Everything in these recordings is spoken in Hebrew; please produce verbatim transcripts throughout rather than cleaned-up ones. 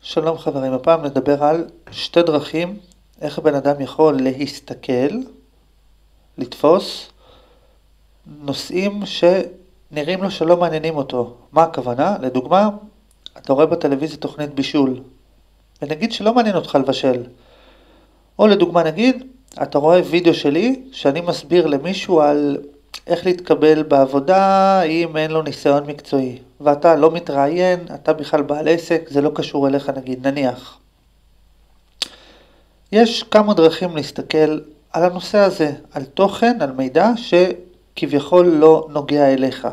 שלום חברים, הפעם נדבר על שתי דרכים איך בן אדם יכול להסתכל, לתפוס נושאים שנראים לו שלא מעניינים אותו. מה הכוונה? לדוגמה, אתה רואה בטלוויזיה תוכנית בישול, ונגיד שלא מעניין אותך לבשל. או לדוגמה נגיד, אתה רואה וידאו שלי שאני מסביר למישהו על איך להתקבל בעבודה אם אין לו ניסיון מקצועי. ואתה לא מתראיין, אתה בכלל בעל עסק, זה לא קשור אליך נגיד, נניח. יש כמה דרכים להסתכל על הנושא הזה, על תוכן, על מידע שכביכול לא נוגע אליך.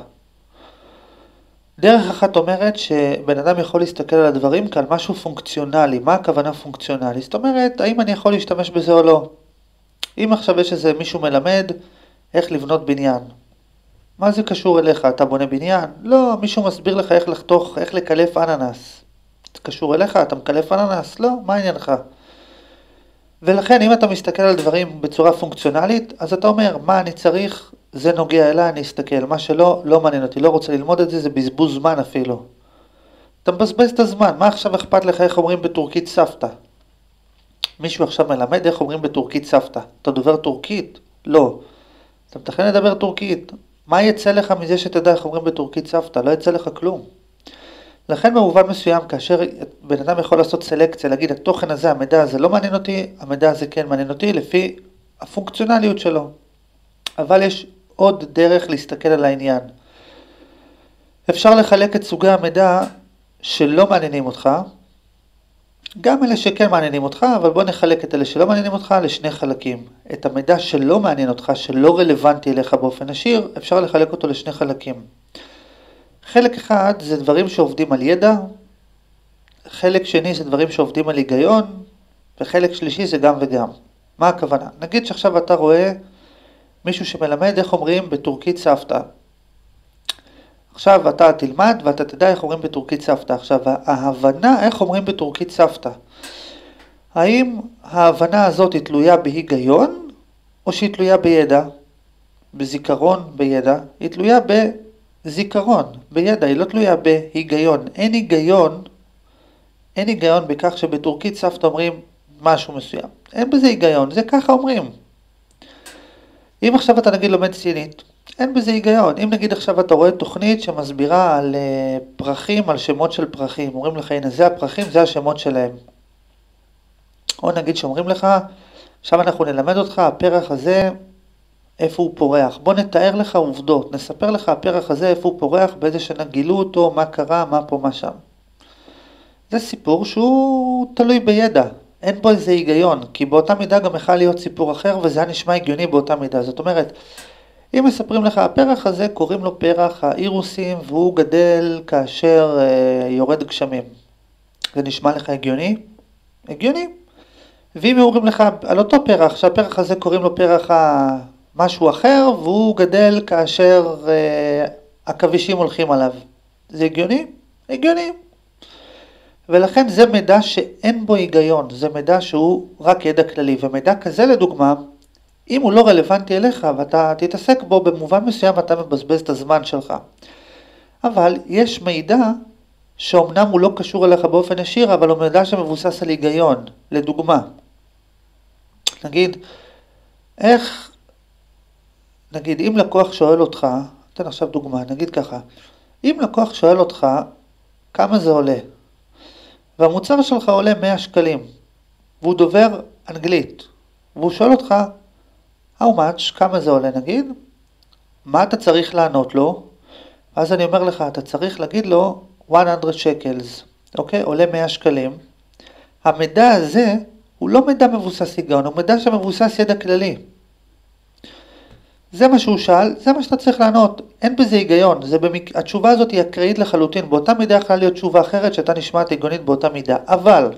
דרך אחת אומרת שבן אדם יכול להסתכל על הדברים כעל משהו פונקציונלי. מה הכוונה פונקציונלי? זאת אומרת, האם אני יכול להשתמש בזה או לא? אם עכשיו יש איזה מישהו מלמד איך לבנות בניין. מה זה קשור אליך? אתה בונה בניין? לא, מישהו מסביר לך איך לחתוך, איך לקלף אננס. זה קשור אליך? אתה מקלף אננס? לא, מה העניין לך? ולכן אם אתה מסתכל על דברים בצורה פונקציונלית, אז אתה אומר, מה אני צריך? זה נוגע אליי, אני אסתכל. מה שלא, לא מעניין אותי, לא רוצה ללמוד את זה, זה בזבוז זמן אפילו. אתה מבזבז את הזמן, מה עכשיו אכפת לך איך אומרים בטורקית סבתא? מישהו עכשיו מלמד איך אומרים בטורקית סבתא. אתה דובר טורקית? לא. אתה מתכן לדבר טורקית. מה יצא לך מזה שתדע איך אומרים בטורקית סבתא? לא יצא לך כלום. לכן במובן מסוים, כאשר בן אדם יכול לעשות סלקציה, להגיד התוכן הזה, המידע הזה לא מעניין אותי, המידע הזה כן מעניין אותי, לפי הפונקציונליות שלו. אבל יש עוד דרך להסתכל על העניין. אפשר לחלק את סוגי המידע שלא מעניינים אותך, גם אלה שכן מעניינים אותך, אבל בוא נחלק את אלה שלא מעניינים אותך לשני חלקים. את המידע שלא מעניין אותך, שלא רלוונטי אליך באופן ישיר, אפשר לחלק אותו לשני חלקים. חלק אחד זה דברים שעובדים על ידע, חלק שני זה דברים שעובדים על היגיון, וחלק שלישי זה גם וגם. מה הכוונה? נגיד שעכשיו אתה רואה מישהו שמלמד איך אומרים בטורקית סבתא. עכשיו אתה תלמד ואתה תדע איך אומרים בטורקית סבתא. עכשיו ההבנה איך אומרים בטורקית סבתא. האם ההבנה הזאת היא תלויה בהיגיון או שהיא תלויה בידע? בזיכרון, בידע. היא תלויה בזיכרון, בידע. היא לא תלויה בהיגיון. אין היגיון, אין היגיון בכך שבטורקית סבתא אומרים משהו מסוים. אין בזה היגיון, זה ככה אומרים. אם עכשיו אתה נגיד לומד סינית, אין בזה היגיון. אם נגיד עכשיו אתה רואה תוכנית שמסבירה על uh, פרחים, על שמות של פרחים, אומרים לך, הנה זה הפרחים, זה השמות שלהם. או נגיד שאומרים לך, עכשיו אנחנו נלמד אותך, הפרח הזה, איפה הוא פורח. בוא נתאר לך עובדות, נספר לך הפרח הזה, איפה הוא פורח, באיזה שנה גילו אותו, מה קרה, מה פה, מה שם. זה סיפור שהוא תלוי בידע. אין בו איזה היגיון, כי באותה מידה גם יכול להיות סיפור אחר, וזה נשמע הגיוני באותה מידה. זאת אומרת, אם מספרים לך, הפרח הזה קוראים לו פרח האירוסים, והוא גדל כאשר אה, יורד גשמים. זה נשמע לך הגיוני? הגיוני. ואם אומרים לך על אותו פרח, שהפרח הזה קוראים לו פרח משהו אחר, והוא גדל כאשר אה, הכבישים הולכים עליו. זה הגיוני? הגיוני. ולכן זה מידע שאין בו היגיון, זה מידע שהוא רק ידע כללי, ומידע כזה לדוגמה, אם הוא לא רלוונטי אליך ואתה תתעסק בו במובן מסוים אתה מבזבז את הזמן שלך. אבל יש מידע שאומנם הוא לא קשור אליך באופן ישיר, אבל הוא מידע שמבוסס על היגיון. לדוגמה, נגיד, איך, נגיד אם לקוח שואל אותך, אתן עכשיו דוגמה, נגיד ככה, אם לקוח שואל אותך כמה זה עולה, והמוצר שלך עולה מאה שקלים, והוא דובר אנגלית, והוא שואל אותך, how much, כמה זה עולה נגיד, מה אתה צריך לענות לו, אז אני אומר לך, אתה צריך להגיד לו מאה שקלס, אוקיי, עולה מאה שקלים, המידע הזה הוא לא מידע מבוסס היגיון, הוא מידע שמבוסס ידע כללי. זה מה שהוא שאל, זה מה שאתה צריך לענות, אין בזה היגיון, זה במק... התשובה הזאת היא אקראית לחלוטין, באותה מידה יכולה להיות תשובה אחרת שאתה נשמעת היגיונית באותה מידה, אבל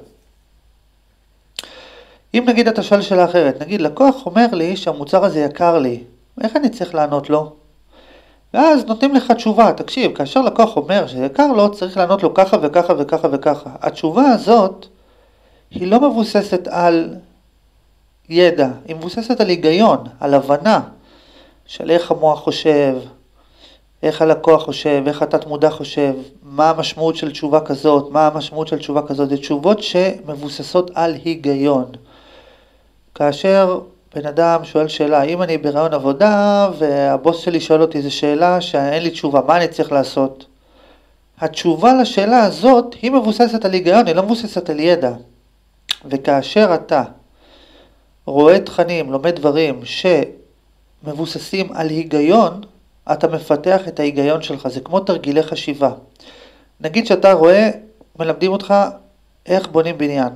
אם נגיד אתה שואל שאלה אחרת, נגיד לקוח אומר לי שהמוצר הזה יקר לי, איך אני צריך לענות לו? ואז נותנים לך תשובה, תקשיב, כאשר לקוח אומר שיקר לו, צריך לענות לו ככה וככה וככה וככה. התשובה הזאת היא לא מבוססת על ידע, היא מבוססת על היגיון, על הבנה של איך המוח חושב, איך הלקוח חושב, איך התת מודע חושב, מה המשמעות של תשובה כזאת, מה המשמעות של תשובה כזאת, זה תשובות שמבוססות על היגיון. כאשר בן אדם שואל שאלה, אם אני ברעיון עבודה והבוס שלי שואל אותי איזו שאלה שאין לי תשובה, מה אני צריך לעשות? התשובה לשאלה הזאת היא מבוססת על היגיון, היא לא מבוססת על ידע. וכאשר אתה רואה תכנים, לומד דברים שמבוססים על היגיון, אתה מפתח את ההיגיון שלך, זה כמו תרגילי חשיבה. נגיד שאתה רואה, מלמדים אותך איך בונים בניין,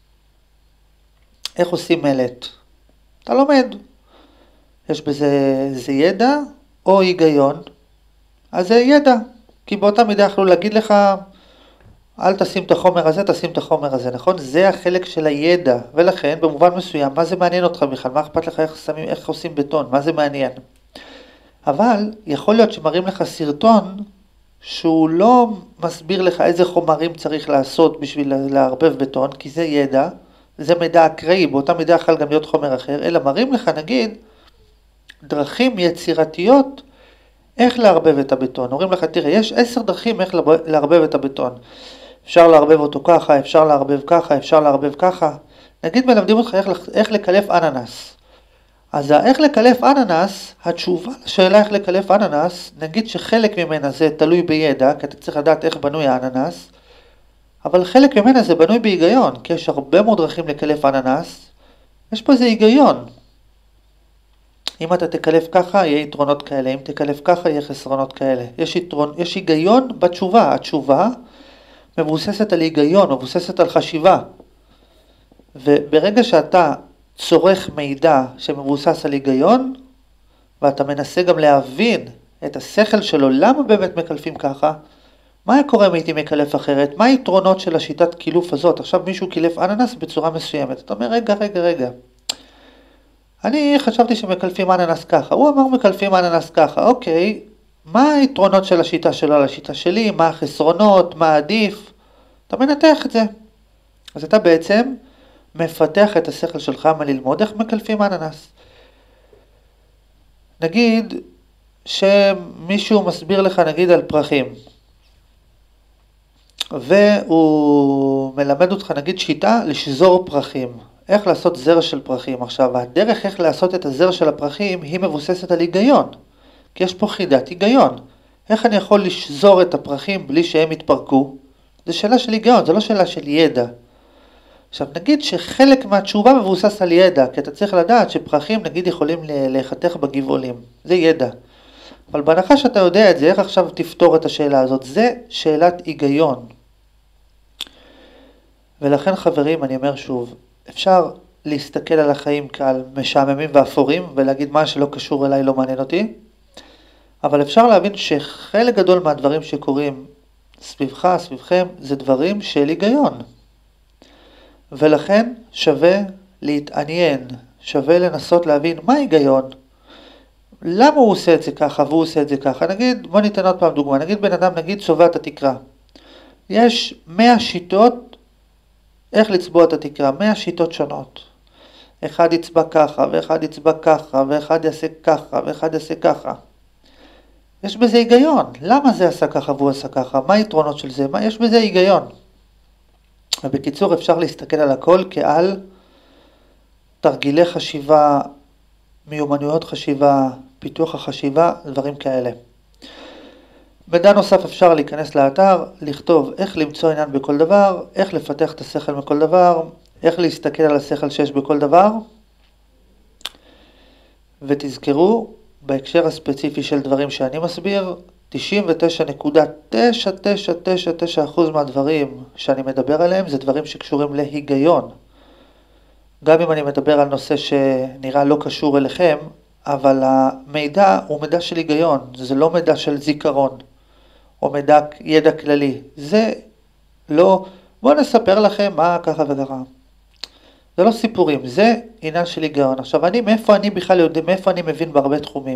איך עושים מלט. אתה לומד, יש בזה זה ידע או היגיון, אז זה ידע, כי באותה מידה יכלו להגיד לך, אל תשים את החומר הזה, תשים את החומר הזה, נכון? זה החלק של הידע, ולכן במובן מסוים, מה זה מעניין אותך בכלל? מה אכפת לך איך, שמים, איך עושים בטון? מה זה מעניין? אבל יכול להיות שמראים לך סרטון שהוא לא מסביר לך איזה חומרים צריך לעשות בשביל לערבב בטון, כי זה ידע, זה מידע אקראי, באותה מידה יכול גם להיות חומר אחר, אלא מראים לך נגיד דרכים יצירתיות איך לערבב את הבטון. אומרים לך, תראה, יש עשר דרכים איך לערבב את הבטון. אפשר לערבב אותו ככה, אפשר לערבב ככה, אפשר לערבב ככה. נגיד מלמדים אותך איך, איך לקלף אננס. אז איך לקלף אננס, התשובה לשאלה איך לקלף אננס, נגיד שחלק ממנה זה תלוי בידע, כי אתה צריך לדעת איך בנוי האננס, אבל חלק ממנה זה בנוי בהיגיון, כי יש הרבה מאוד דרכים לקלף אננס, יש פה איזה היגיון. אם אתה תקלף ככה, יהיה יתרונות כאלה, אם תקלף ככה, יהיה חסרונות כאלה. יש, יתרון, יש היגיון בתשובה, התשובה מבוססת על היגיון, מבוססת על חשיבה. וברגע שאתה צורך מידע שמבוסס על היגיון, ואתה מנסה גם להבין את השכל שלו, למה באמת מקלפים ככה, מה היה קורה אם הייתי מקלף אחרת, מה היתרונות של השיטת קילוף הזאת, עכשיו מישהו קילף אננס בצורה מסוימת, אתה אומר רגע, רגע, רגע, אני חשבתי שמקלפים אננס ככה, הוא אמר מקלפים אננס ככה, אוקיי, מה היתרונות של השיטה שלו על השיטה שלי, מה החסרונות, מה עדיף, אתה מנתח את זה, אז אתה בעצם מפתח את השכל שלך מללמוד איך מקלפים אננס. נגיד שמישהו מסביר לך נגיד על פרחים, והוא מלמד אותך נגיד שיטה לשזור פרחים, איך לעשות זר של פרחים. עכשיו הדרך איך לעשות את הזר של הפרחים היא מבוססת על היגיון, כי יש פה חידת היגיון. איך אני יכול לשזור את הפרחים בלי שהם יתפרקו? זו שאלה של היגיון, זו לא שאלה של ידע. עכשיו נגיד שחלק מהתשובה מבוסס על ידע, כי אתה צריך לדעת שפרחים נגיד יכולים להיחתך בגבעולים, זה ידע. אבל בהנחה שאתה יודע את זה, איך עכשיו תפתור את השאלה הזאת? זה שאלת היגיון. ולכן חברים, אני אומר שוב, אפשר להסתכל על החיים כעל משעממים ואפורים, ולהגיד מה שלא קשור אליי לא מעניין אותי, אבל אפשר להבין שחלק גדול מהדברים שקורים סביבך, סביבכם, זה דברים של היגיון. ולכן שווה להתעניין, שווה לנסות להבין מה ההיגיון, למה הוא עושה את זה ככה והוא עושה את זה ככה. נגיד, בוא ניתן עוד פעם דוגמה, נגיד בן אדם נגיד צובע את התקרה. יש מאה שיטות איך לצבוע את התקרה, מאה שיטות שונות. אחד יצבע ככה, ואחד יצבע ככה, ואחד יעשה ככה, ואחד יעשה ככה. יש בזה היגיון, למה זה עשה ככה והוא עשה ככה, מה היתרונות של זה, מה יש בזה היגיון. ובקיצור אפשר להסתכל על הכל כעל תרגילי חשיבה, מיומנויות חשיבה, פיתוח החשיבה, דברים כאלה. מידע נוסף אפשר להיכנס לאתר, לכתוב איך למצוא עניין בכל דבר, איך לפתח את השכל בכל דבר, איך להסתכל על השכל שיש בכל דבר. ותזכרו, בהקשר הספציפי של דברים שאני מסביר, תשעים ותשע נקודה תשע תשע תשע תשע אחוז מהדברים שאני מדבר עליהם זה דברים שקשורים להיגיון. גם אם אני מדבר על נושא שנראה לא קשור אליכם, אבל המידע הוא מידע של היגיון, זה לא מידע של זיכרון, או מידע ידע כללי. זה לא, בואו נספר לכם מה ככה וככה. זה לא סיפורים, זה עניין של היגיון. עכשיו אני, מאיפה אני בכלל יודע, מאיפה אני מבין בהרבה תחומים?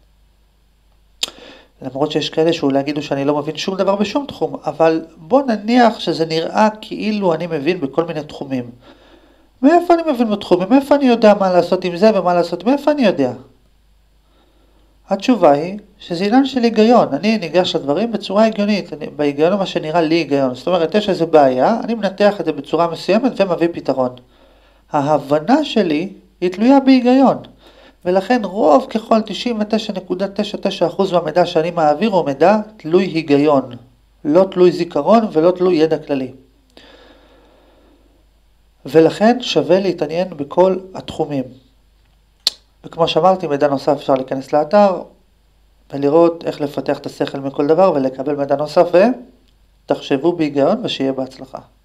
למרות שיש כאלה שאולי יגידו שאני לא מבין שום דבר בשום תחום, אבל בוא נניח שזה נראה כאילו אני מבין בכל מיני תחומים. מאיפה אני מבין בתחומים? מאיפה אני יודע מה לעשות עם זה ומה לעשות? מאיפה אני יודע? התשובה היא שזה עניין של היגיון, אני ניגש לדברים בצורה הגיונית, אני, בהיגיון מה שנראה לי היגיון, זאת אומרת יש איזו בעיה, אני מנתח את זה בצורה מסוימת ומביא פתרון. ההבנה שלי היא תלויה בהיגיון, ולכן רוב ככל תשעים ותשע נקודה תשע תשע אחוז מהמידע שאני מעביר הוא מידע תלוי היגיון, לא תלוי זיכרון ולא תלוי ידע כללי. ולכן שווה להתעניין בכל התחומים. וכמו שאמרתי, מידע נוסף אפשר להיכנס לאתר ולראות איך לפתח את השכל מכל דבר ולקבל מידע נוסף ותחשבו בהיגיון ושיהיה בהצלחה.